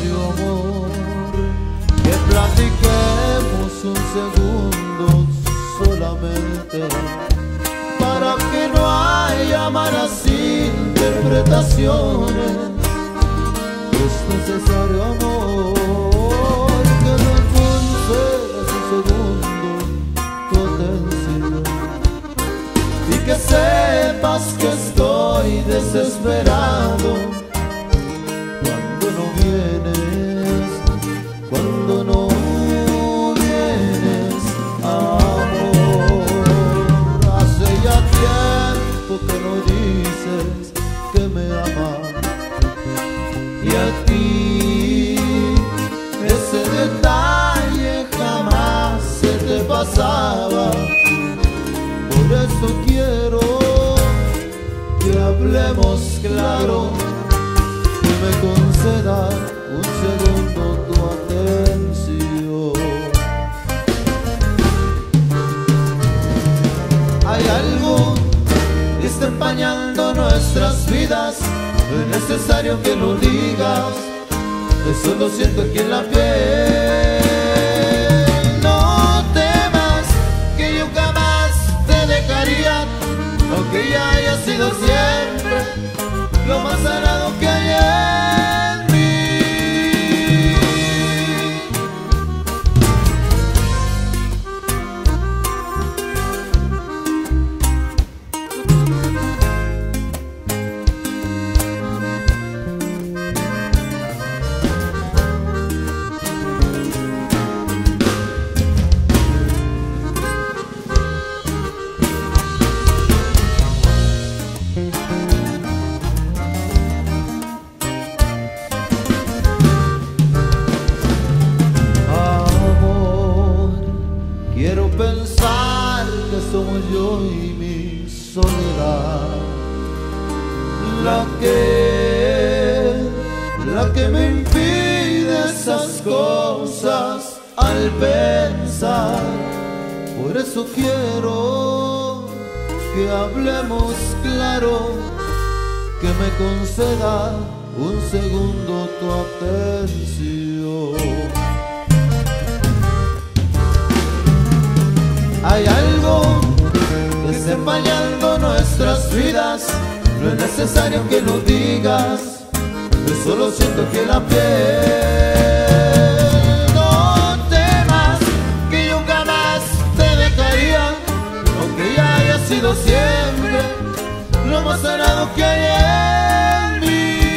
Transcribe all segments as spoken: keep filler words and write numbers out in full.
necesario, amor, que platiquemos un segundo solamente, para que no haya malas interpretaciones. Es necesario, amor, que me concedas un segundo tu atención y que sepas que estoy desesperado cuando no vienes, cuando no vienes, amor. Hace ya tiempo que no dices que me amas, y a ti ese detalle jamás se te pasaba. Por eso quiero que hablemos claro, que me conceda un segundo tu atención. Hay algo que está empañando nuestras vidas, no es necesario que lo digas, eso lo siento aquí en la piel. No temas que yo jamás te dejaría, aunque ya haya sido siempre lo más sagrado que hay en mí. Quiero pensar que somos yo y mi soledad la que, la que me impide esas cosas al pensar. Por eso quiero que hablemos claro, que me conceda un segundo tu atención. Hay algo que está empañando nuestras vidas, no es necesario que lo digas, yo solo siento que la piel. No temas que yo jamás te dejaría, aunque ya haya sido siempre lo más sagrado que hay en mí.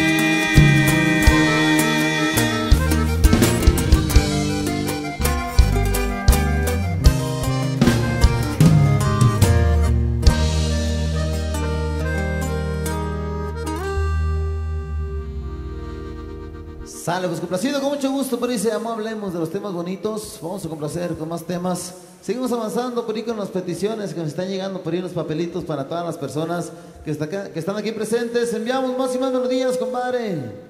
Sale, pues complacido, con mucho gusto. Por ahí se llamó Hablemos de los temas bonitos. Vamos a complacer con más temas. Seguimos avanzando por ahí con las peticiones que nos están llegando, por ahí los papelitos para todas las personas que, está acá, que están aquí presentes. Enviamos más y más melodías, compadre.